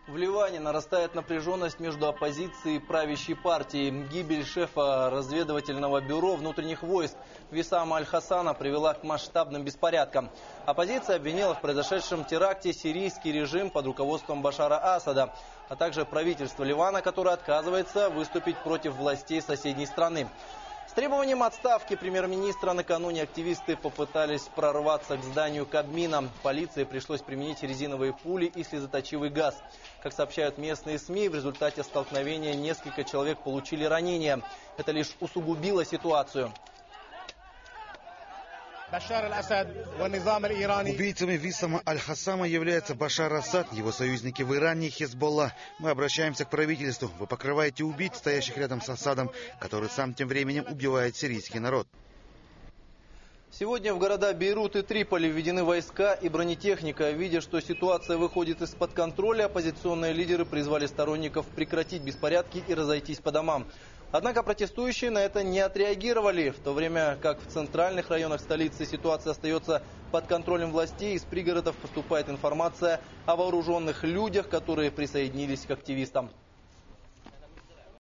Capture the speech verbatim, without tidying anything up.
В Ливане нарастает напряженность между оппозицией и правящей партией. Гибель шефа разведывательного бюро внутренних войск Виссама Аль-Хасана привела к масштабным беспорядкам. Оппозиция обвинила в произошедшем теракте сирийский режим под руководством Башара Асада, а также правительство Ливана, которое отказывается выступить против властей соседней страны. С требованием отставки премьер-министра накануне активисты попытались прорваться к зданию Кабмина. Полиции пришлось применить резиновые пули и слезоточивый газ. Как сообщают местные СМИ, в результате столкновения несколько человек получили ранения. Это лишь усугубило ситуацию. Убийцами Виссама Аль-Хасана является Башар Асад, его союзники в Иране и Хезболла. Мы обращаемся к правительству. Вы покрываете убийц, стоящих рядом с Асадом, который сам тем временем убивает сирийский народ. Сегодня в города Бейрут и Триполи введены войска и бронетехника. Видя, что ситуация выходит из-под контроля, оппозиционные лидеры призвали сторонников прекратить беспорядки и разойтись по домам. Однако протестующие на это не отреагировали, в то время как в центральных районах столицы ситуация остается под контролем властей. Из пригородов поступает информация о вооруженных людях, которые присоединились к активистам.